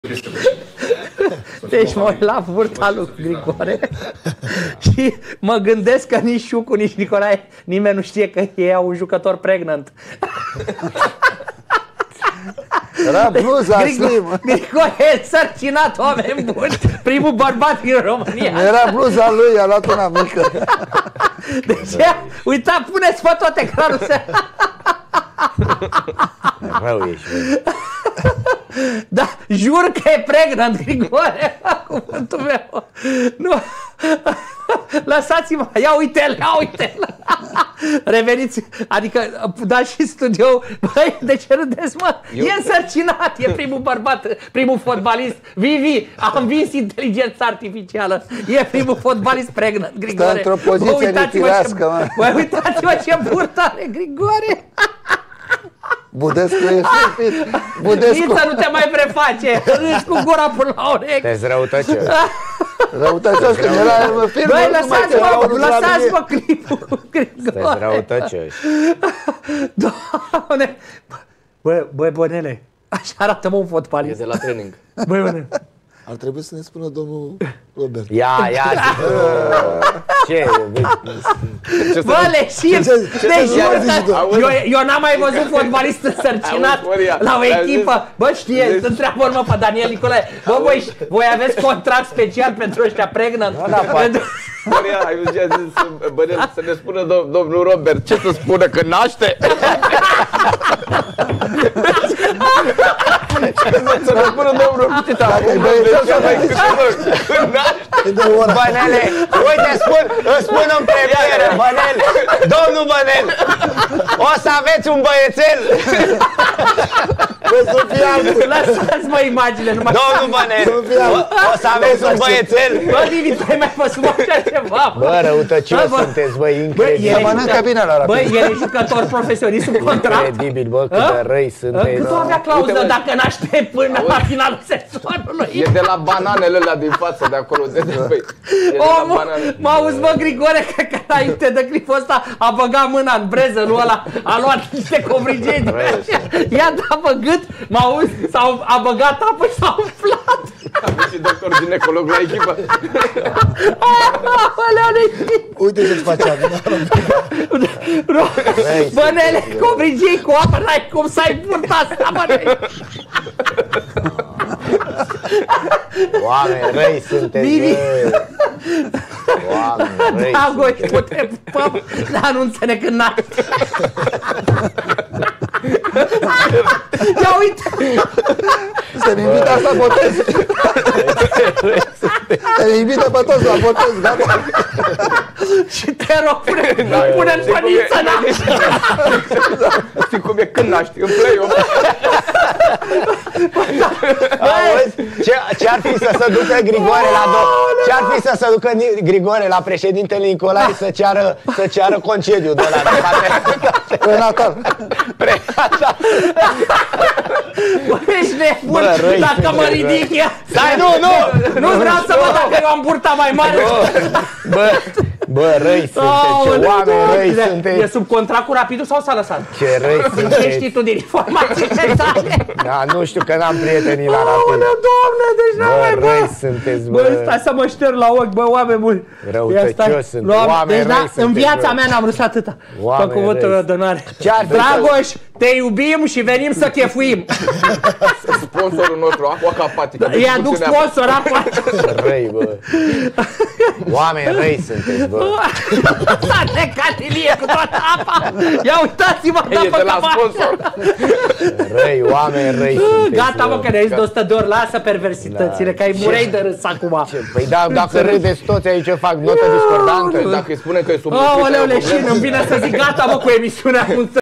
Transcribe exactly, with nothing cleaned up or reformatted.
Deci mă uit la burta lui Grigore și mă gândesc că nici Șucu, nici Nicolae, nimeni nu știe că ei au un jucător pregnant. Era bluza Grigore, Grigore e însărcinat, oameni buni, primul bărbat din România. Era bluza lui, a luat una mică. Deci, uita, puneți pe tot ecranul să... Rău ești, Da, jur că e pregnant, Grigore, cuvântul meu. Nu. Lăsați-mă, ia uite-l, ia uite-l. Reveniți, adică dați și studio. Băi, de ce râdeți, mă? Eu... E însărcinat, e primul bărbat, primul fotbalist. Vivi, am vins inteligența artificială. E primul fotbalist pregnant, Grigore. Stă într-o poziție nitirească, mă. Băi, uitați-mă ce burtă are, Grigore. Budescu e stupid. Budescu. Nici să nu te mai preface. Râzi cu gura până la urechi. Te-ți răutăcios. Răutăcios, când era în film. Băi, lăsați-mă, lăsați-mă clipul, Grigore. Te-ți răutăcios. Doamne. Băi, băi, Bănele, așa arată-mă un fotbalist. E de la training. Băi, Bănele. Ar trebui să ne spună domnul Robert. Ia, ia, zi. Ce? Bă, leșin! Deci, eu, eu n-am mai văzut fotbalist însărcinat la o echipă. Bă, știe, întreabă urmă pe Daniel Nicolae. Bă, voi, voi aveți contract special pentru ăștia pregnant? Maria, ai văzut ce a zis Bănel, să ne spună dom domnul Robert, ce să spună, că naște? Să ne spună domnul Robert, când naște? Bănele, uite, spun, îți spun în premieră, Bănel, domnul Bănel, o să aveți un băiețel. Lăsați-mă imagine, numai... Domnul Bănel, o să aveți un băiețel. Bă, Livi, tu ai mai văzut așa ceva? Bă, răutăcios sunteți, bă, incredibil. Mănâncă bine la Bă, el e jucător profesionist sub contract. Incredibil, bă, cât de răi sunteți. Cât o avea clauză dacă naște până la finalul sezonului? E de la bananele alea din față, de acolo, de băi. Mă auzi, mă, Grigore, că înainte de clipul ăsta a băgat mâna în brezălul ăla, a luat niște covrigei din așa, i-a dat pe gât, mă auzi, a băgat apă și s-a umflat. Am și doctor ginecolog la echipă. Uite ce-ți face acum. Bănele, covrigei cu apă, n-ai cum să-ai burta asta, Bănele. Oameni răi sunteți, Vivi. bă. Oameni răi Da, goi, sunteți. cu te pupăm, dar anunță-ne când naște. Ia uite! Să-mi invită să botez. Să-mi invită pe toți la botez, gata. Și te rog, pune-l pe niță, na! Știi cum e când naști, în play-off. Auzi, ce-ar fi să se ducă Grigore la do... Ce-ar fi să se ducă Grigore la președintele Nicolae să ceară, să ceară concediu de la de Prenatal. Prenatal. Bă, ești nebun, Bă, dacă mă ridic ea. Stai, nu, nu! Nu vreau să văd dacă eu am burta mai mare. Bă, bă, răi sunteți, ce oameni răi E sunteți. sub contract cu Rapidul sau s-a lăsat? Ce răi Ce sunteți. știi tu din informațiile tale? Da, nu știu că n-am prietenii la Rapid. Aoleu, Doamne, deci n-am mai, Bă, răi sunteți, Bă, bă. stai să mă șterg la ochi, bă, oameni buni. Răutăcios sunt, oameni deci, da, răi în sunteți, viața bă. mea n-am râs atâta. Pe Oameni cuvântul răi. meu de onoare. Ce-ar fi Dragoș, te iubim și venim să chefuim. Sponsorul nostru, Aqua Capatică. Îi aduc sponsor, apa. Răi, bă. Oameni răi sunteți, bă. S-a necat Ilie cu toată apa. Ia uitați-mă, da, E de la sponsor. Răi, oameni răi sunteți. Gata, mă, că ne-ai zis de o sută de ori, lasă perversitățile, că ai murei de râs acum. Păi da, dacă râdeți toți aici, eu fac notă discordantă. Dacă îi spune că e sub... Aoleu, leșin, îmi vine să zic gata, mă, cu emisiunea.